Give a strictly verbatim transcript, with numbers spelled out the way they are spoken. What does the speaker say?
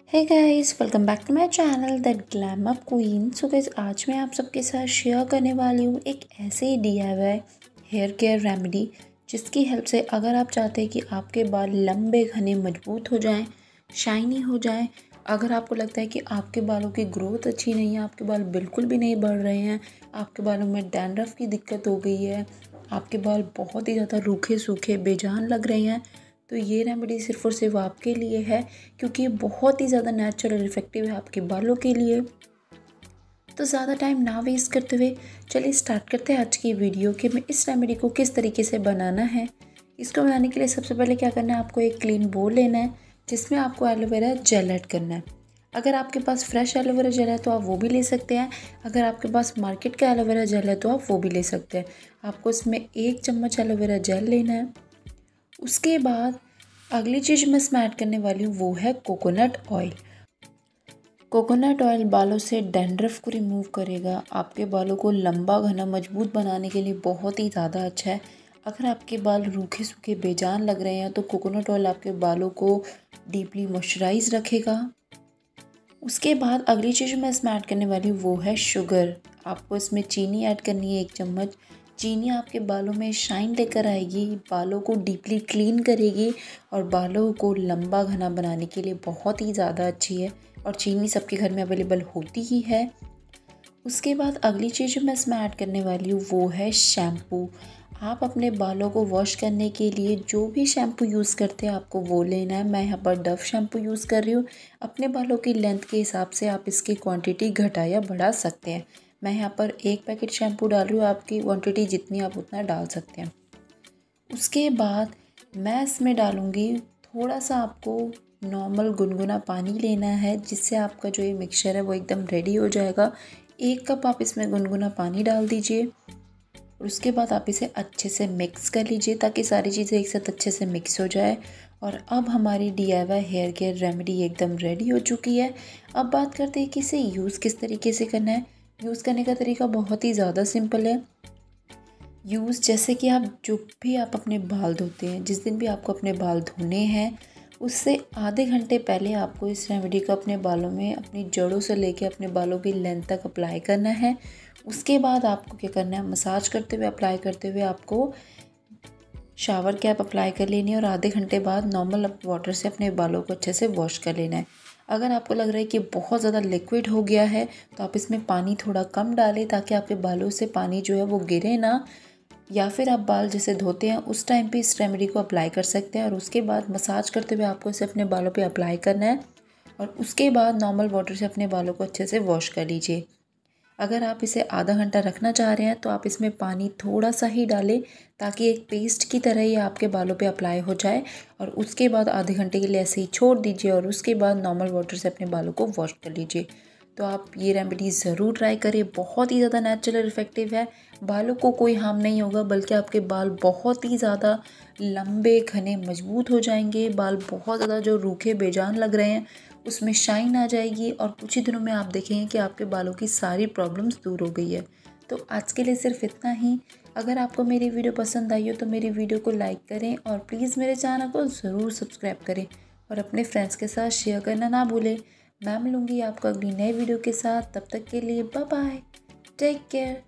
Hey guys, welcome back to my channel the glam up queen. So guys, आज मैं आप सबके साथ शेयर करने वाली हूँ एक ऐसे D I Y hair care remedy जिसकी हेल्प से अगर आप चाहते हैं कि आपके बाल लंबे घने मजबूत हो जाएं, शाइनी हो जाएं, अगर आपको लगता है कि आपके बालों की ग्रोथ अच्छी नहीं है, आपके बाल बिल्कुल भी नहीं बढ़ रहे हैं, आपके बालों में डैंड्रफ की दिक्कत हो गई है, आपके बाल बहुत ही ज़्यादा रूखे सूखे बेजान लग रहे हैं, तो ये रेमेडी सिर्फ और सिर्फ आपके लिए है क्योंकि ये बहुत ही ज़्यादा नेचुरल इफेक्टिव है आपके बालों के लिए। तो ज़्यादा टाइम ना वेस्ट करते हुए चलिए स्टार्ट करते हैं आज की वीडियो कि मैं इस रेमेडी को किस तरीके से बनाना है। इसको बनाने के लिए सबसे पहले क्या करना है, आपको एक क्लीन बोल लेना है जिसमें आपको एलोवेरा जेल ऐड करना है। अगर आपके पास फ्रेश एलोवेरा जेल है तो आप वो भी ले सकते हैं, अगर आपके पास मार्केट का एलोवेरा जेल है तो आप वो भी ले सकते हैं। आपको इसमें एक चम्मच एलोवेरा जेल लेना है। उसके बाद अगली चीज़ मैं इसमें ऐड करने वाली हूँ वो है कोकोनट ऑयल। कोकोनट ऑयल बालों से डैंड्रफ को रिमूव करेगा, आपके बालों को लंबा घना मजबूत बनाने के लिए बहुत ही ज़्यादा अच्छा है। अगर आपके बाल रूखे सूखे बेजान लग रहे हैं तो कोकोनट ऑयल आपके बालों को डीपली मॉइस्चराइज रखेगा। उसके बाद अगली चीज़ मैं इसमें ऐड करने वाली हूँ वो है शुगर। आपको इसमें चीनी ऐड करनी है एक चम्मच। चीनी आपके बालों में शाइन लेकर आएगी, बालों को डीपली क्लीन करेगी और बालों को लंबा घना बनाने के लिए बहुत ही ज़्यादा अच्छी है और चीनी सबके घर में अवेलेबल होती ही है। उसके बाद अगली चीज़ जो मैं इसमें ऐड करने वाली हूँ वो है शैम्पू। आप अपने बालों को वॉश करने के लिए जो भी शैम्पू यूज़ करते हैं आपको वो लेना है। मैं यहाँ पर डव शैम्पू यूज़ कर रही हूँ। अपने बालों की लेंथ के हिसाब से आप इसकी क्वांटिटी घटा या बढ़ा सकते हैं। मैं यहाँ पर एक पैकेट शैम्पू डाल रही हूँ, आपकी क्वांटिटी जितनी आप उतना डाल सकते हैं। उसके बाद मैं इसमें डालूँगी थोड़ा सा, आपको नॉर्मल गुनगुना पानी लेना है जिससे आपका जो ये मिक्सचर है वो एकदम रेडी हो जाएगा। एक कप आप इसमें गुनगुना पानी डाल दीजिए और उसके बाद आप इसे अच्छे से मिक्स कर लीजिए ताकि सारी चीज़ें एक साथ अच्छे से मिक्स हो जाए। और अब हमारी D I Y hair care remedy एकदम रेडी हो चुकी है। अब बात करते हैं कि इसे यूज़ किस तरीके से करना है। यूज़ करने का तरीका बहुत ही ज़्यादा सिंपल है। यूज़ जैसे कि आप जो भी आप अपने बाल धोते हैं, जिस दिन भी आपको अपने बाल धोने हैं उससे आधे घंटे पहले आपको इस रेमेडी को अपने बालों में अपनी जड़ों से लेके अपने बालों की लेंथ तक अप्लाई करना है। उसके बाद आपको क्या करना है, मसाज करते हुए अप्लाई करते हुए आपको शावर कैप अप्लाई कर लेनी है और आधे घंटे बाद नॉर्मल वाटर से अपने बालों को अच्छे से वॉश कर लेना है। अगर आपको लग रहा है कि बहुत ज़्यादा लिक्विड हो गया है तो आप इसमें पानी थोड़ा कम डालें ताकि आपके बालों से पानी जो है वो गिरे ना, या फिर आप बाल जैसे धोते हैं उस टाइम पे इस रेमेडी को अप्लाई कर सकते हैं। और उसके बाद मसाज करते हुए आपको इसे अपने बालों पे अप्लाई करना है और उसके बाद नॉर्मल वाटर से अपने बालों को अच्छे से वॉश कर लीजिए। अगर आप इसे आधा घंटा रखना चाह रहे हैं तो आप इसमें पानी थोड़ा सा ही डालें ताकि एक पेस्ट की तरह ये आपके बालों पे अप्लाई हो जाए। और उसके बाद आधे घंटे के लिए ऐसे ही छोड़ दीजिए और उसके बाद नॉर्मल वाटर से अपने बालों को वॉश कर लीजिए। तो आप ये रेमेडी ज़रूर ट्राई करें, बहुत ही ज़्यादा नेचुरल इफेक्टिव है। बालों को कोई हार्म नहीं होगा बल्कि आपके बाल बहुत ही ज़्यादा लंबे घने मजबूत हो जाएंगे। बाल बहुत ज़्यादा जो रूखे बेजान लग रहे हैं उसमें शाइन आ जाएगी और कुछ ही दिनों में आप देखेंगे कि आपके बालों की सारी प्रॉब्लम्स दूर हो गई है। तो आज के लिए सिर्फ इतना ही। अगर आपको मेरी वीडियो पसंद आई हो तो मेरी वीडियो को लाइक करें और प्लीज़ मेरे चैनल को ज़रूर सब्सक्राइब करें और अपने फ्रेंड्स के साथ शेयर करना ना भूलें। मैं मिलूँगी आपको अगली नई वीडियो के साथ, तब तक के लिए बाय बाय, टेक केयर।